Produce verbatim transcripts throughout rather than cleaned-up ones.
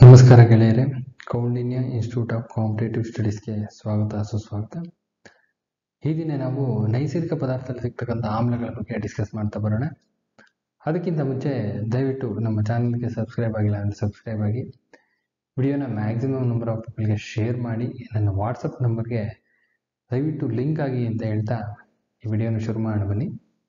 ನಮಸ್ಕಾರ ಗೆಳೆಯರೆ, Kaundinya Institute of Competitive ಸ್ಟಡೀಸ್ಗೆ ಸ್ವಾಗತ ಸುಸ್ವಾಗತ. ಈ ದಿನ ನಾವು ನೈಸರ್ಗಿಕ ಪದಾರ್ಥದಲ್ಲಿ ಸಿಗ್ತಕ್ಕಂಥ ಆಮ್ಲಗಳ ಬಗ್ಗೆ ಡಿಸ್ಕಸ್ ಮಾಡ್ತಾ ಬರೋಣ. ಅದಕ್ಕಿಂತ ಮುಂಚೆ ದಯವಿಟ್ಟು ನಮ್ಮ ಚಾನಲ್ಗೆ ಸಬ್ಸ್ಕ್ರೈಬ್ ಆಗಿಲ್ಲ ಅಂದರೆ ಸಬ್ಸ್ಕ್ರೈಬ್ ಆಗಿ, ವಿಡಿಯೋನ ಮ್ಯಾಕ್ಸಿಮಮ್ ನಂಬರ್ ಆಫ್ ಪೀಪಲ್ಗೆ ಶೇರ್ ಮಾಡಿ, ನನ್ನ ವಾಟ್ಸಪ್ ನಂಬರ್ಗೆ ದಯವಿಟ್ಟು ಲಿಂಕ್ ಆಗಿ ಅಂತ ಹೇಳ್ತಾ ಈ ವಿಡಿಯೋನ ಶುರು ಮಾಡಿ ಬನ್ನಿ.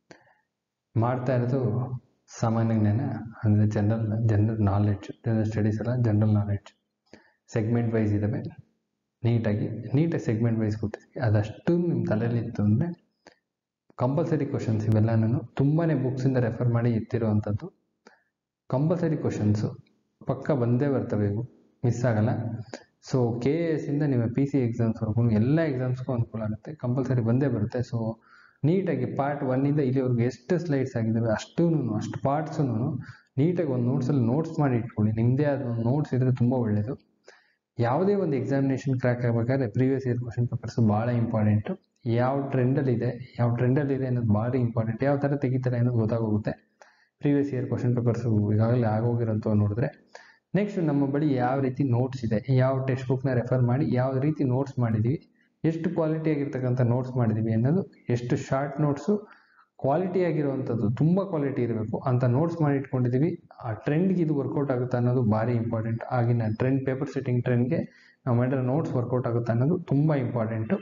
ಮಾಡ್ತಾ ಇರೋದು ಸಾಮಾನ್ಯ ಜ್ಞಾನ ಅಂದರೆ general general knowledge, general studies ಅಲ್ಲ, ಜನರಲ್ ನಾಲೆಡ್ಜ್. ಸೆಗ್ಮೆಂಟ್ ವೈಸ್ ಇದ್ದಾವೆ, ನೀಟಾಗಿ ನೀಟಾಗಿ ಸೆಗ್ಮೆಂಟ್ ವೈಸ್ ಕೊಟ್ಟಿದ್ದೀವಿ. ಅದಷ್ಟು ನಿಮ್ಮ ತಲೆಯಲ್ಲಿ ಇತ್ತು ಅಂದರೆ ಕಂಪಲ್ಸರಿ ಕ್ವಶನ್ಸ್ ಇವೆಲ್ಲ ನಾನು ತುಂಬಾ ಬುಕ್ಸಿಂದ ರೆಫರ್ ಮಾಡಿ ಎತ್ತಿರುವಂಥದ್ದು. ಕಂಪಲ್ಸರಿ ಕ್ವಶನ್ಸು ಪಕ್ಕ ಬಂದೇ ಬರ್ತವೆ, ಇವು ಮಿಸ್ ಆಗಲ್ಲ. ಸೊ ಕೆ ಎ ಎಸ್ಸಿಂದ ನಿಮ್ಮ ಪಿ ಸಿ ಎಕ್ಸಾಮ್ಸ್ವರೆಗೂ ಎಲ್ಲ ಎಕ್ಸಾಮ್ಸ್ಗೂ ಅನುಕೂಲ ಆಗುತ್ತೆ, ಕಂಪಲ್ಸರಿ ಬಂದೇ ಬರುತ್ತೆ. ಸೊ ನೀಟಾಗಿ ಪಾರ್ಟ್ ಒನ್ನಿಂದ ಇಲ್ಲಿವರೆಗೂ ಎಷ್ಟು ಸ್ಲೈಡ್ಸ್ ಆಗಿದ್ದಾವೆ ಅಷ್ಟೂ ಅಷ್ಟು ಪಾರ್ಟ್ಸೂ ನೀಟಾಗಿ ಒಂದು ನೋಟ್ಸಲ್ಲಿ ನೋಟ್ಸ್ ಮಾಡಿ ಇಟ್ಕೊಳ್ಳಿ. ನಿಮ್ಮದೇ ಆದ ಒಂದು ನೋಟ್ಸ್ ಇದ್ದರೆ ತುಂಬ ಒಳ್ಳೆಯದು. ಯಾವುದೇ ಒಂದು ಎಕ್ಸಾಮಿನೇಷನ್ ಕ್ರ್ಯಾಕ್ ಆಗಬೇಕಾದ್ರೆ ಪ್ರೀವಿಯಸ್ ಇಯರ್ ಕ್ವಶನ್ ಪೇಪರ್ಸು ಭಾಳ ಇಂಪಾರ್ಟೆಂಟು. ಯಾವ ಟ್ರೆಂಡಲ್ಲಿದೆ ಯಾವ ಟ್ರೆಂಡಲ್ಲಿದೆ ಅನ್ನೋದು ಭಾಳ ಇಂಪಾರ್ಟೆಂಟ್. ಯಾವ ಥರ ತೆಗಿತಾರೆ ಅನ್ನೋದು ಗೊತ್ತಾಗೋಗುತ್ತೆ ಪ್ರೀವಿಯಸ್ ಇಯರ್ ಕ್ವಶನ್ ಪೇಪರ್ಸು ಈಗಾಗಲೇ ಆಗೋಗಿರೋಂಥವು ನೋಡಿದ್ರೆ. ನೆಕ್ಸ್ಟ್ ನಮ್ಮ ಬಳಿ ಯಾವ ರೀತಿ ನೋಟ್ಸ್ ಇದೆ, ಯಾವ ಟೆಕ್ಸ್ಟ್ ಬುಕ್ನ ರೆಫರ್ ಮಾಡಿ ಯಾವ ರೀತಿ ನೋಟ್ಸ್ ಮಾಡಿದ್ದೀವಿ, ಎಷ್ಟು ಕ್ವಾಲಿಟಿ ಆಗಿರ್ತಕ್ಕಂಥ ನೋಟ್ಸ್ ಮಾಡಿದ್ದೀವಿ ಅನ್ನೋದು, ಎಷ್ಟು ಶಾರ್ಟ್ ನೋಟ್ಸು ಕ್ವಾಲಿಟಿ ಆಗಿರುವಂಥದ್ದು, ತುಂಬ ಕ್ವಾಲಿಟಿ ಇರಬೇಕು ಅಂತ ನೋಟ್ಸ್ ಮಾಡಿ ಇಟ್ಕೊಂಡಿದ್ದೀವಿ. ಆ ಟ್ರೆಂಡ್ಗೆ ಇದು ವರ್ಕೌಟ್ ಆಗುತ್ತೆ ಅನ್ನೋದು ಭಾರಿ ಇಂಪಾರ್ಟೆಂಟ್. ಆಗಿನ ಟ್ರೆಂಡ್, ಪೇಪರ್ ಸೆಟ್ಟಿಂಗ್ ಟ್ರೆಂಡ್ಗೆ ನಾವು ಮಾಡಿರೋ ನೋಟ್ಸ್ ವರ್ಕೌಟ್ ಆಗುತ್ತೆ ಅನ್ನೋದು ತುಂಬ ಇಂಪಾರ್ಟೆಂಟು.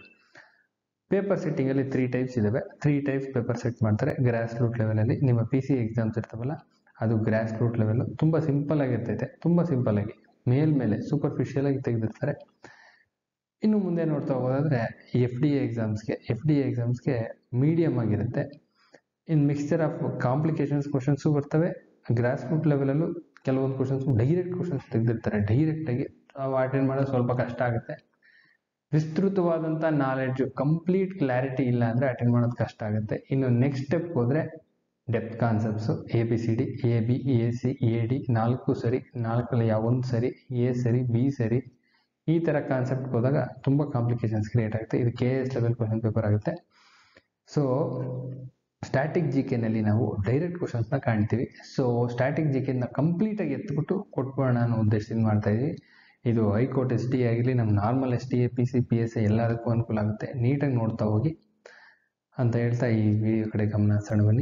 ಪೇಪರ್ ಸೆಟ್ಟಿಂಗಲ್ಲಿ ತ್ರೀ ಟೈಪ್ಸ್ ಇದ್ದಾವೆ. ತ್ರೀ ಟೈಪ್ಸ್ ಪೇಪರ್ ಸೆಟ್ ಮಾಡ್ತಾರೆ. ಗ್ರಾಸ್ ರೂಟ್ ಲೆವೆಲಲ್ಲಿ ನಿಮ್ಮ ಪಿ ಸಿ ಎಕ್ಸಾಮ್ಸ್ ಇರ್ತಾವಲ್ಲ, ಅದು ಗ್ರಾಸ್ ರೂಟ್ ಲೆವೆಲ್ ತುಂಬ ಸಿಂಪಲ್ ಆಗಿರ್ತೈತೆ. ತುಂಬ ಸಿಂಪಲ್ಲಾಗಿ ಮೇಲ್ಮೇಲೆ ಸೂಪರ್ಫಿಷಿಯಲ್ ಆಗಿ ತೆಗೆದಿರ್ತಾರೆ. ಇನ್ನು ಮುಂದೆ ನೋಡ್ತಾ ಹೋಗೋದಾದರೆ ಎಫ್ ಡಿ ಎ ಎಕ್ಸಾಮ್ಸ್ಗೆ ಎಫ್ ಡಿ ಎ ಎಕ್ಸಾಮ್ಸ್ಗೆ ಮೀಡಿಯಮ್ ಆಗಿರುತ್ತೆ. ಇನ್ನು ಮಿಕ್ಸ್ಚರ್ ಆಫ್ ಕಾಂಪ್ಲಿಕೇಶನ್ಸ್ ಕ್ವಶನ್ಸು ಬರ್ತವೆ. ಗ್ರಾಸ್ ರೂಟ್ ಲೆವೆಲಲ್ಲೂ ಕೆಲವೊಂದು ಕ್ವಶನ್ಸ್ ಡೈರೆಕ್ಟ್ ಕ್ವಶನ್ಸ್ ತೆಗೆದಿರ್ತಾರೆ. ಡೈರೆಕ್ಟಾಗಿ ನಾವು ಅಟೆಂಡ್ ಮಾಡೋದು ಸ್ವಲ್ಪ ಕಷ್ಟ ಆಗುತ್ತೆ. ವಿಸ್ತೃತವಾದಂಥ ನಾಲೆಡ್ಜು, ಕಂಪ್ಲೀಟ್ ಕ್ಲಾರಿಟಿ ಇಲ್ಲ ಅಂದರೆ ಅಟೆಂಡ್ ಮಾಡೋದು ಕಷ್ಟ ಆಗುತ್ತೆ. ಇನ್ನು ನೆಕ್ಸ್ಟ್ ಸ್ಟೆಪ್ ಹೋದರೆ depth concepts, A B C D, A B, A C, A D, ನಾಲ್ಕು ಸರಿ, ನಾಲ್ಕಲ್ಲಿ ಯಾವೊಂದು ಸರಿ, ಎ ಸರಿ, ಬಿ ಸರಿ, ಈ ಥರ ಕಾನ್ಸೆಪ್ಟ್ಗೆ ಹೋದಾಗ ತುಂಬ ಕಾಂಪ್ಲಿಕೇಶನ್ಸ್ ಕ್ರಿಯೇಟ್ ಆಗುತ್ತೆ. ಇದು K S level question paper ಆಗುತ್ತೆ. ಸೊ ಸ್ಟ್ಯಾಟಿಕ್ ಜಿ ಕೆನಲ್ಲಿ ನಾವು ಡೈರೆಕ್ಟ್ ಕ್ವಶನ್ಸ್ನ ಕಾಣ್ತೀವಿ. ಸೊ ಸ್ಟ್ಯಾಟಿಕ್ ಜಿ ಕೆನ ಕಂಪ್ಲೀಟಾಗಿ ಎತ್ಬಿಟ್ಟು ಕೊಟ್ಬಿಡೋಣ ಅನ್ನೋ ಉದ್ದೇಶದಿಂದ ಮಾಡ್ತಾ ಇದ್ದೀವಿ. ಇದು ಹೈಕೋರ್ಟ್ ಎಸ್ ಟಿ ಆಗಿರಲಿ, ನಮ್ಮ normal S T A, P C, P S A ಎಲ್ಲದಕ್ಕೂ ಅನುಕೂಲ ಆಗುತ್ತೆ. ನೀಟಾಗಿ ನೋಡ್ತಾ ಹೋಗಿ ಅಂತ ಹೇಳ್ತಾ ಈ ವಿಡಿಯೋ ಕಡೆ ಗಮನ ಹರಿಸೋಣ ಬನ್ನಿ.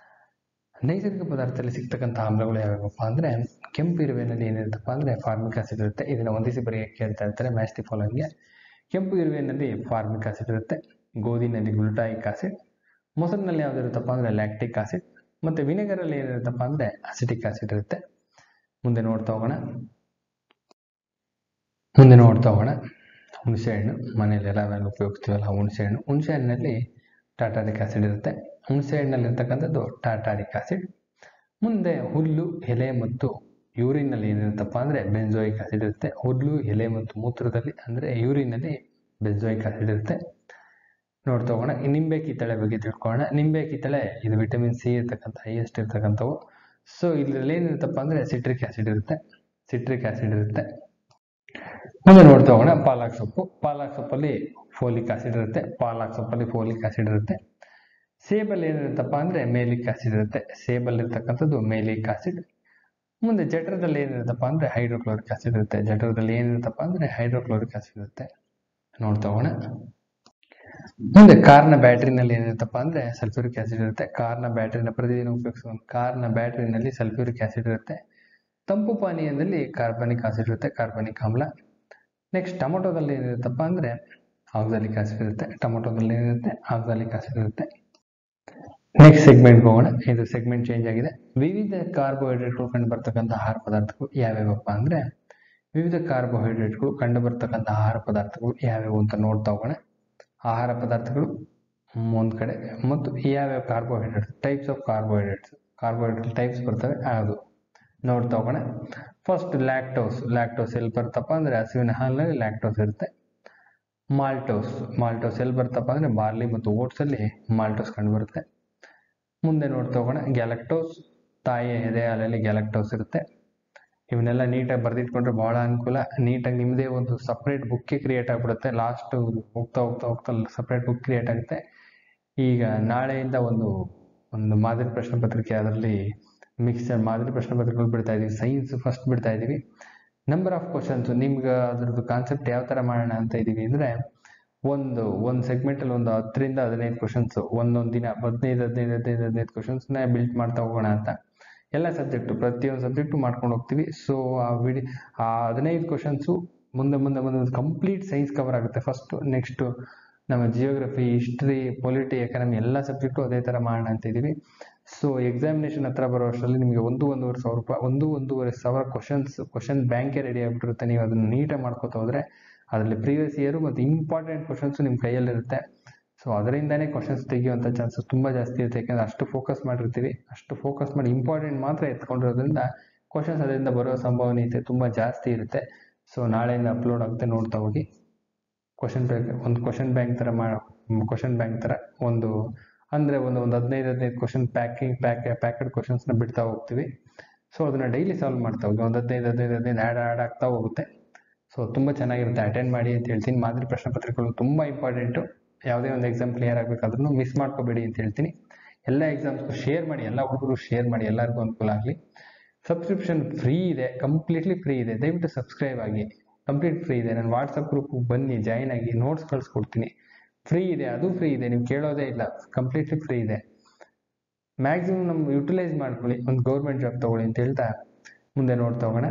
ನೈಸರ್ಗಿಕ ಪದಾರ್ಥದಲ್ಲಿ ಸಿಗ್ತಕ್ಕಂಥ ಆಮ್ಲಗಳು ಯಾವ್ಯಾವಪ್ಪ ಅಂದರೆ, ಕೆಂಪು ಇರುವೆನಲ್ಲಿ ಏನಿರುತ್ತಪ್ಪ ಅಂದರೆ ಫಾರ್ಮಿಕ್ ಆಸಿಡ್ ಇರುತ್ತೆ. ಇದನ್ನು ಒಂದಿಸಿ ಬರೆಯೋಕ್ಕೆ ಕೇಳ್ತಾ ಇರ್ತಾರೆ ಮ್ಯಾಚ್ ದಿ ಫಾಲೋವಿಂಗ್ಗೆ. ಕೆಂಪು ಇರುವೆನಲ್ಲಿ ಫಾರ್ಮಿಕ್ ಆಸಿಡ್ ಇರುತ್ತೆ, ಗೋಧಿನಲ್ಲಿ ಗ್ಲುಟಾಯಿಕ್ ಆಸಿಡ್, ಮೊಸರಿನಲ್ಲಿ ಯಾವುದಿರುತ್ತಪ್ಪ ಅಂದರೆ ಲ್ಯಾಕ್ಟಿಕ್ ಆಸಿಡ್, ಮತ್ತು ವಿನೆಗರಲ್ಲಿ ಏನಿರುತ್ತಪ್ಪ ಅಂದರೆ ಅಸಿಟಿಕ್ ಆಸಿಡ್ ಇರುತ್ತೆ. ಮುಂದೆ ನೋಡ್ತಾ ಹೋಗೋಣ ಮುಂದೆ ನೋಡ್ತಾ ಹೋಗೋಣ ಹುಣಸೆಹಣ್ಣು, ಮನೆಯಲ್ಲೆಲ್ಲ ಅವೆಲ್ಲ ಉಪಯೋಗಿಸ್ತೀವಲ್ಲ ಹುಣಸೆಹಣ್ಣು. ಹುಣಸೆಹಣ್ಣಿನಲ್ಲಿ ಟಾಟಾರಿಕ್ ಆಸಿಡ್ ಇರುತ್ತೆ. ಹುಣಸೆಹಣ್ಣಲ್ಲಿರ್ತಕ್ಕಂಥದ್ದು ಟಾಟಾರಿಕ್ ಆಸಿಡ್. ಮುಂದೆ ಹುಲ್ಲು, ಎಲೆ ಮತ್ತು ಯೂರಿನಲ್ಲಿ ಏನಿರುತ್ತಪ್ಪ ಅಂದರೆ ಬೆಂಜೋಯಿಕ್ ಆಸಿಡ್ ಇರುತ್ತೆ. ಹುಲ್ಲು, ಎಲೆ ಮತ್ತು ಮೂತ್ರದಲ್ಲಿ ಅಂದರೆ ಯೂರಿನಲ್ಲಿ ಬೆಂಜೋಯಿಕ್ ಆಸಿಡ್ ಇರುತ್ತೆ. ನೋಡ್ತಾ ಹೋಗೋಣ. ನಿಂಬೆ ಕಿತ್ತಳೆ ಬಗ್ಗೆ ತಿಳ್ಕೊಳ್ಳೋಣ. ನಿಂಬೆ ಕಿತ್ತಳೆ ಇದು ವಿಟಮಿನ್ ಸಿ ಇರ್ತಕ್ಕಂಥ ಹೈಯೆಸ್ಟ್ ಇರ್ತಕ್ಕಂಥವು. ಸೊ ಇದರಲ್ಲಿ ಏನಿರುತ್ತಪ್ಪ ಅಂದರೆ ಸಿಟ್ರಿಕ್ ಆಸಿಡ್ ಇರುತ್ತೆ ಸಿಟ್ರಿಕ್ ಆಸಿಡ್ ಇರುತ್ತೆ ಮುಂದೆ ನೋಡ್ತಾ ಹೋಗೋಣ. ಪಾಲಕ್ ಸೊಪ್ಪು, ಪಾಲಕ್ ಸೊಪ್ಪಲ್ಲಿ ಫೋಲಿಕ್ ಆಸಿಡ್ ಇರುತ್ತೆ. ಪಾಲಕ್ ಸೊಪ್ಪಲ್ಲಿ ಫೋಲಿಕ್ ಆಸಿಡ್ ಇರುತ್ತೆ. ಸೇಬಲ್ಲಿ ಏನಿರುತ್ತಪ್ಪ ಅಂದರೆ ಮೇಲಿಕ್ ಆಸಿಡ್ ಇರುತ್ತೆ. ಸೇಬಲ್ಲಿ ಇರ್ತಕ್ಕಂಥದ್ದು ಮೇಲಿಕ್ ಆಸಿಡ್. ಮುಂದೆ ಜಠರದಲ್ಲಿ ಏನಿರುತ್ತಪ್ಪ ಅಂದರೆ ಹೈಡ್ರೋಕ್ಲೋರಿಕ್ ಆಸಿಡ್ ಇರುತ್ತೆ. ಜಠರದಲ್ಲಿ ಏನಿರುತ್ತಪ್ಪ ಅಂದರೆ ಹೈಡ್ರೋಕ್ಲೋರಿಕ್ ಆಸಿಡ್ ಇರುತ್ತೆ. ನೋಡ್ತಾ ಹೋಗೋಣ. ಮುಂದೆ ಕಾರ್ನ ಬ್ಯಾಟ್ರಿನಲ್ಲಿ ಏನಿರುತ್ತಪ್ಪ ಅಂದರೆ ಸಲ್ಫ್ಯೂರಿಕ್ ಆಸಿಡ್ ಇರುತ್ತೆ. ಕಾರ್ನ ಬ್ಯಾಟ್ರಿನ ಪ್ರತಿದಿನ ಉಪಯೋಗಿಸುವ ಕಾರ್ನ ಬ್ಯಾಟ್ರಿನಲ್ಲಿ ಸಲ್ಫ್ಯೂರಿಕ್ ಆಸಿಡ್ ಇರುತ್ತೆ. ತಂಪು ಪಾನೀಯದಲ್ಲಿ ಕಾರ್ಬನಿಕ್ ಆಸಿಡ್ ಇರುತ್ತೆ, ಕಾರ್ಬನಿಕ್ ಆಮ್ಲ. ನೆಕ್ಸ್ಟ್ ಟೊಮೊಟೊದಲ್ಲಿ ಏನಿರುತ್ತಪ್ಪ ಅಂದರೆ ಆಕ್ಸಾಲಿಕ್ ಆಸಿಡ್ ಇರುತ್ತೆ. ಟೊಮೊಟೊದಲ್ಲಿ ಏನಿರುತ್ತೆ ಆಕ್ಸಾಲಿಕ್ ಆಸಿಡ್ ಇರುತ್ತೆ. ನೆಕ್ಸ್ಟ್ ಸೆಗ್ಮೆಂಟ್ಗೆ ಹೋಗೋಣ. ಇದು ಸೆಗ್ಮೆಂಟ್ ಚೇಂಜ್ ಆಗಿದೆ. ವಿವಿಧ ಕಾರ್ಬೋಹೈಡ್ರೇಟ್ಗಳು ಕಂಡು ಬರ್ತಕ್ಕಂಥ ಆಹಾರ ಪದಾರ್ಥಗಳು ಯಾವ್ಯಾವಪ್ಪ ಅಂದರೆ, ವಿವಿಧ ಕಾರ್ಬೋಹೈಡ್ರೇಟ್ಗಳು ಕಂಡು ಬರ್ತಕ್ಕಂಥ ಆಹಾರ ಪದಾರ್ಥಗಳು ಯಾವ್ಯಾವು ಅಂತ ನೋಡ್ತಾ ಹೋಗೋಣ. ಆಹಾರ ಪದಾರ್ಥಗಳು ಒಂದು ಕಡೆ ಮತ್ತು ಯಾವ್ಯಾವ carbohydrates, types of carbohydrates carbohydrate types ಬರ್ತವೆ ಅದು ನೋಡ್ತಾ ಹೋಗೋಣ. First lactose. ಲ್ಯಾಕ್ಟೋಸ್ ಎಲ್ಲಿ ಬರ್ತಪ್ಪ ಅಂದರೆ ಹಸುವಿನ ಹಾಲಿನಲ್ಲಿ ಲ್ಯಾಕ್ಟೋಸ್ ಇರುತ್ತೆ. ಮಾಲ್ಟೋಸ್ ಮಾಲ್ಟೋಸ್ ಎಲ್ಲಿ ಬರ್ತಪ್ಪ ಅಂದರೆ ಬಾರ್ಲಿ ಮತ್ತು ಓಟ್ಸಲ್ಲಿ ಮಾಲ್ಟೋಸ್ ಕಂಡು ಬರುತ್ತೆ. ಮುಂದೆ ನೋಡ್ತಾ ಹೋಗೋಣ. ಗ್ಯಾಲಕ್ಟೋಸ್, ತಾಯಿಯ ಎದೆ ಹಾಲಲ್ಲಿ ಗ್ಯಾಲಕ್ಟೋಸ್ ಇರುತ್ತೆ. ಇವನ್ನೆಲ್ಲ ನೀಟಾಗಿ ಬರೆದಿಟ್ಕೊಂಡ್ರೆ ಭಾಳ ಅನುಕೂಲ. ನೀಟಾಗಿ ನಿಮ್ಮದೇ ಒಂದು ಸಪ್ರೇಟ್ ಬುಕ್ಕೇ ಕ್ರಿಯೇಟ್ ಆಗಿಬಿಡುತ್ತೆ. ಲಾಸ್ಟ್ ಹೋಗ್ತಾ ಹೋಗ್ತಾ ಹೋಗ್ತಾ ಸಪ್ರೇಟ್ ಬುಕ್ ಕ್ರಿಯೇಟ್ ಆಗುತ್ತೆ. ಈಗ ನಾಳೆಯಿಂದ ಒಂದು ಒಂದು ಮಾದರಿ ಪ್ರಶ್ನೆ ಪತ್ರಿಕೆ, ಅದರಲ್ಲಿ ಮಿಕ್ಸರ್ ಮಾದರಿ ಪ್ರಶ್ನೆ ಪತ್ರಿಕೆಗಳು ಬಿಡ್ತಾ ಇದ್ದೀವಿ. ಸೈನ್ಸ್ ಫಸ್ಟ್ ಬಿಡ್ತಾ ಇದ್ದೀವಿ. ನಂಬರ್ ಆಫ್ ಕ್ವಶನ್ಸ್ ನಿಮ್ಗೆ ಅದ್ರದ್ದು ಕಾನ್ಸೆಪ್ಟ್ ಯಾವ ಥರ ಮಾಡೋಣ ಅಂತ ಇದ್ದೀವಿ ಅಂದರೆ, ಒಂದು ಒಂದು ಸೆಗ್ಮೆಂಟಲ್ಲಿ ಒಂದು ಹತ್ತರಿಂದ ಹದಿನೈದು ಕ್ವಶನ್ಸ್ ಒಂದೊಂದು ದಿನ ಹದಿನೈದು ಹದಿನೈದು ಹದಿನೈದು ಹದಿನೈದು ಕ್ವಶನ್ಸ್ನ ಬಿಲ್ಟ್ ಮಾಡ್ತಾ ಹೋಗೋಣ ಅಂತ. ಎಲ್ಲ ಸಬ್ಜೆಕ್ಟು ಪ್ರತಿಯೊಂದು ಸಬ್ಜೆಕ್ಟು ಮಾಡ್ಕೊಂಡು ಹೋಗ್ತೀವಿ. ಸೊ ಆ ವಿಡಿ ಆ ಹದಿನೈದು ಕ್ವಶನ್ಸು ಮುಂದೆ ಮುಂದೆ ಮುಂದೆ ಕಂಪ್ಲೀಟ್ ಸೈನ್ಸ್ ಕವರ್ ಆಗುತ್ತೆ ಫಸ್ಟು. ನೆಕ್ಸ್ಟು ನಮ್ಮ ಜಿಯೋಗ್ರಫಿ, ಹಿಸ್ಟ್ರಿ, ಪೊಲಿಟಿ, ಎಕನಾಮಿ ಎಲ್ಲ ಸಬ್ಜೆಕ್ಟು ಅದೇ ಥರ ಮಾಡೋಣ ಅಂತಿದ್ದೀವಿ. ಸೊ ಎಕ್ಸಾಮಿನೇಷನ್ ಹತ್ರ ಬರೋ ಅಷ್ಟರಲ್ಲಿ ನಿಮಗೆ ಒಂದು ಒಂದೂವರೆ ಸಾವಿರ ರೂಪಾಯಿ ಒಂದು ಒಂದೂವರೆ ಸಾವಿರ ಕ್ವಶನ್ಸ್ ಕ್ವಶನ್ ಬ್ಯಾಂಕೇ ರೆಡಿ ಆಗಿಬಿಟ್ಟಿರುತ್ತೆ. ನೀವು ಅದನ್ನು ನೀಟಾಗಿ ಮಾಡ್ಕೋತಾ ಹೋದರೆ ಅದರಲ್ಲಿ ಪ್ರೀವಿಯಸ್ ಇಯರು ಮತ್ತು ಇಂಪಾರ್ಟೆಂಟ್ ಕ್ವಶನ್ಸು ನಿಮ್ಮ ಕೈಯಲ್ಲಿರುತ್ತೆ. ಸೊ ಅದರಿಂದನೇ ಕ್ವಶನ್ಸ್ ತೆಗೆಯುವಂಥ ಚಾನ್ಸಸ್ ತುಂಬ ಜಾಸ್ತಿ ಇರುತ್ತೆ. ಯಾಕೆಂದರೆ ಅಷ್ಟು ಫೋಕಸ್ ಮಾಡಿರ್ತೀವಿ, ಅಷ್ಟು ಫೋಕಸ್ ಮಾಡಿ ಇಂಪಾರ್ಟೆಂಟ್ ಮಾತ್ರ ಎತ್ಕೊಂಡಿರೋದ್ರಿಂದ ಕ್ವಶನ್ಸ್ ಅದರಿಂದ ಬರೋ ಸಂಭವನೀಯತೆ ತುಂಬ ಜಾಸ್ತಿ ಇರುತ್ತೆ. ಸೊ ನಾಳೆಯಿಂದ ಅಪ್ಲೋಡ್ ಆಗುತ್ತೆ, ನೋಡ್ತಾ ಹೋಗಿ. ಕ್ವಶನ್ ಬ್ಯಾಂಕ್ ಒಂದು ಕ್ವಶನ್ ಬ್ಯಾಂಕ್ ಥರ ಮಾ ಕ್ವಶನ್ ಬ್ಯಾಂಕ್ ಥರ ಒಂದು ಅಂದರೆ ಒಂದು ಒಂದು ಹದಿನೈದು ಹದಿನೈದು ಕ್ವಶನ್ ಪ್ಯಾಕಿಂಗ್ ಪ್ಯಾಕ್ ಪ್ಯಾಕೆಡ್ ಕ್ವಶನ್ಸ್ನ ಬಿಡ್ತಾ ಹೋಗ್ತೀವಿ. ಸೊ ಅದನ್ನು ಡೈಲಿ ಸಾಲ್ವ್ ಮಾಡ್ತಾ ಹೋಗಿ ಒಂದು ಹದಿನೈದು ಹದಿನೈದು ಹದಿನೈದು ಆ್ಯಡ್ ಆ್ಯಡ್ ಆಗ್ತಾ ಹೋಗುತ್ತೆ. ಸೊ ತುಂಬ ಚೆನ್ನಾಗಿರುತ್ತೆ, ಅಟೆಂಡ್ ಮಾಡಿ ಅಂತ ಹೇಳ್ತೀನಿ. ಮಾದರಿ ಪ್ರಶ್ನೆ ಪತ್ರಿಕೆಗಳು ತುಂಬ ಇಂಪಾರ್ಟೆಂಟು. ಯಾವುದೇ ಒಂದು ಎಕ್ಸಾಮ್ ಕ್ಲಿಯರ್ ಆಗಬೇಕಾದ್ರೂ ಮಿಸ್ ಮಾಡ್ಕೋಬೇಡಿ ಅಂತ ಹೇಳ್ತೀನಿ. ಎಲ್ಲ ಎಕ್ಸಾಮ್ಸ್ಗೂ ಶೇರ್ ಮಾಡಿ, ಎಲ್ಲ ಹುಡುಗರು ಶೇರ್ ಮಾಡಿ, ಎಲ್ಲರಿಗೂ ಅನುಕೂಲ ಆಗಲಿ. ಸಬ್ಸ್ಕ್ರಿಪ್ಷನ್ ಫ್ರೀ ಇದೆ, ಕಂಪ್ಲೀಟ್ಲಿ ಫ್ರೀ ಇದೆ. ದಯವಿಟ್ಟು ಸಬ್ಸ್ಕ್ರೈಬ್ ಆಗಿ, ಕಂಪ್ಲೀಟ್ ಫ್ರೀ ಇದೆ. ನಾನು ವಾಟ್ಸಪ್ ಗ್ರೂಪ್ಗೆ ಬನ್ನಿ, ಜಾಯ್ನ್ ಆಗಿ, ನೋಟ್ಸ್ ಕಳಿಸ್ಕೊಡ್ತೀನಿ. ಫ್ರೀ ಇದೆ, ಅದು ಫ್ರೀ ಇದೆ, ನೀವು ಕೇಳೋದೇ ಇಲ್ಲ, ಕಂಪ್ಲೀಟ್ಲಿ ಫ್ರೀ ಇದೆ. ಮ್ಯಾಕ್ಸಿಮಮ್ ನಮ್ಮ ಯುಟಿಲೈಸ್ ಮಾಡ್ಕೊಳ್ಳಿ, ಒಂದು ಗೌರ್ಮೆಂಟ್ ಜಾಬ್ ತೊಗೊಳ್ಳಿ ಅಂತ ಹೇಳ್ತಾ ಮುಂದೆ ನೋಡ್ತಾ ಹೋಗೋಣ.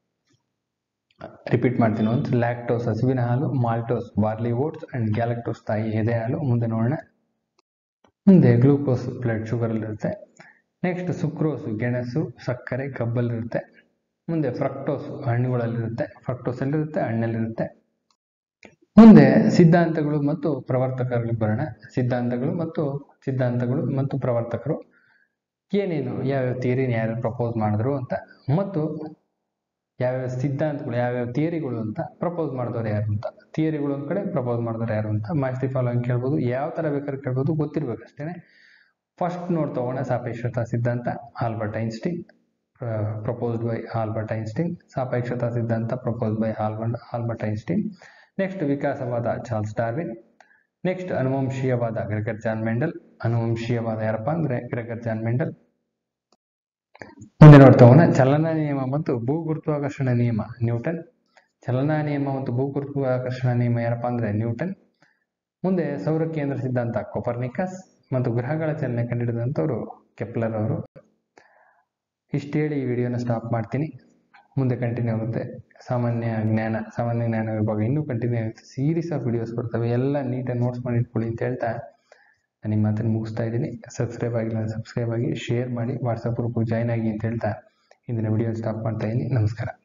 ರಿಪೀಟ್ ಮಾಡ್ತೀನಿ. ಒಂದು ಲ್ಯಾಕ್ಟೋಸ್ ಹಸುವಿನ ಹಾಲು, maltose barley oats and galactose ತಾಯಿ ಎದೆ ಹಾಲು. ಮುಂದೆ ನೋಡೋಣ. ಮುಂದೆ ಗ್ಲೂಕೋಸ್ ಬ್ಲಡ್ ಶುಗರಲ್ಲಿರುತ್ತೆ. ನೆಕ್ಸ್ಟ್ ಸುಕ್ರೋಸು ಗೆಣಸು, ಸಕ್ಕರೆ, ಕಬ್ಬಲ್ಲಿರುತ್ತೆ. ಮುಂದೆ ಫ್ರಕ್ಟೋಸು ಹಣ್ಣುಗಳಲ್ಲಿರುತ್ತೆ. ಫ್ರಕ್ಟೋಸ್ ಎಲ್ಲಿರುತ್ತೆ? ಹಣ್ಣಲ್ಲಿರುತ್ತೆ. ಮುಂದೆ ಸಿದ್ಧಾಂತಗಳು ಮತ್ತು ಪ್ರವರ್ತಕರಿಗೆ ಬರೋಣ. ಸಿದ್ಧಾಂತಗಳು ಮತ್ತು ಸಿದ್ಧಾಂತಗಳು ಮತ್ತು ಪ್ರವರ್ತಕರು ಏನೇನು, ಯಾವ್ಯಾವ ಥಿಯರಿನ ಯಾರು ಪ್ರಪೋಸ್ ಮಾಡಿದ್ರು ಅಂತ, ಮತ್ತು ಯಾವ್ಯಾವ ಸಿದ್ಧಾಂತಗಳು, ಯಾವ್ಯಾವ ಥಿಯರಿಗಳು ಅಂತ ಪ್ರಪೋಸ್ ಮಾಡಿದವರು ಯಾರು ಅಂತ. ಥಿಯರಿಗಳು ಒಂದು ಕಡೆ, ಪ್ರಪೋಸ್ ಮಾಡಿದವರು ಯಾರು ಅಂತ ಮಾಹಿತಿ ಫಾಲೋಯಿಂಗ್ ಕೇಳ್ಬೋದು. ಯಾವ ಥರ ಬೇಕಾದ್ರೆ ಕೇಳ್ಬೋದು, ಗೊತ್ತಿರ್ಬೇಕು ಅಷ್ಟೇ. ಫಸ್ಟ್ ನೋಡ್ತಾ ಹೋಗೋಣ. ಸಾಪೇಕ್ಷತಾ ಸಿದ್ಧಾಂತ, Albert Einstein, proposed by Albert Einstein. ಸಾಪೇಕ್ಷತಾ ಸಿದ್ಧಾಂತ proposed by Albert Albert Einstein. Next ವಿಕಾಸವಾದ, ಚಾರ್ಲ್ಸ್ ಡಾರ್ವಿನ್. ನೆಕ್ಸ್ಟ್ ಅನುವಂಶೀಯವಾದ, ಗ್ರೆಗರ್ ಜಾನ್ ಮೆಂಡಲ್. ಅನುವಂಶೀಯವಾದ ಯಾರಪ್ಪ ಅಂದರೆ ಗ್ರೆಗರ್ ಜಾನ್ ಮೆಂಡಲ್. ಮುಂದೆ ನೋಡ್ತಾ ಹೋಗೋಣ. ಚಲನಾ ನಿಯಮ ಮತ್ತು ಭೂಗುರುತ್ವಾಕರ್ಷಣ ನಿಯಮ, ನ್ಯೂಟನ್. ಚಲನಾ ನಿಯಮ ಮತ್ತು ಭೂಗುರುತ್ವಾಕರ್ಷಣ ನಿಯಮ ಯಾರಪ್ಪ ಅಂದರೆ ನ್ಯೂಟನ್. ಮುಂದೆ ಸೌರ ಕೇಂದ್ರ ಸಿದ್ಧಾಂತ, ಕೊಪರ್ನಿಕಸ್. ಮತ್ತು ಗ್ರಹಗಳ ಚಲನೆ ಕಂಡುಹಿಡಿದಂಥವ್ರು ಕೆಪ್ಲರ್ ಅವರು. ಇಷ್ಟು ಹೇಳಿ ಈ ವಿಡಿಯೋನ ಸ್ಟಾಪ್ ಮಾಡ್ತೀನಿ. ಮುಂದೆ ಕಂಟಿನ್ಯೂ ಆಗುತ್ತೆ. ಸಾಮಾನ್ಯ ಜ್ಞಾನ, ಸಾಮಾನ್ಯ ಜ್ಞಾನ ವಿಭಾಗ ಇನ್ನೂ ಕಂಟಿನ್ಯೂ ಆಗುತ್ತೆ. ಸೀರೀಸ್ ಆಫ್ ವಿಡಿಯೋಸ್ ಬರ್ತವೆ, ಎಲ್ಲ ನೀಟಾಗಿ ನೋಟ್ಸ್ ಮಾಡಿ ಇಟ್ಕೊಳ್ಳಿ ಅಂತ ಹೇಳ್ತಾ ನಾನು ನಿಮ್ಮ ಮಾತನ್ನು ಮುಗಿಸ್ತಾ ಇದ್ದೀನಿ. ಸಬ್ಸ್ಕ್ರೈಬ್ ಆಗಿಲ್ಲ ಸಬ್ಸ್ಕ್ರೈಬ್ ಆಗಿ, ಶೇರ್ ಮಾಡಿ, ವಾಟ್ಸಪ್ ಗ್ರೂಪ್ಗೆ ಜಾಯ್ನ್ ಆಗಿ ಅಂತ ಹೇಳ್ತಾ ಇಂದಿನ ವಿಡಿಯೋ ಸ್ಟಾಪ್ ಮಾಡ್ತಾ ಇದ್ದೀನಿ. ನಮಸ್ಕಾರ.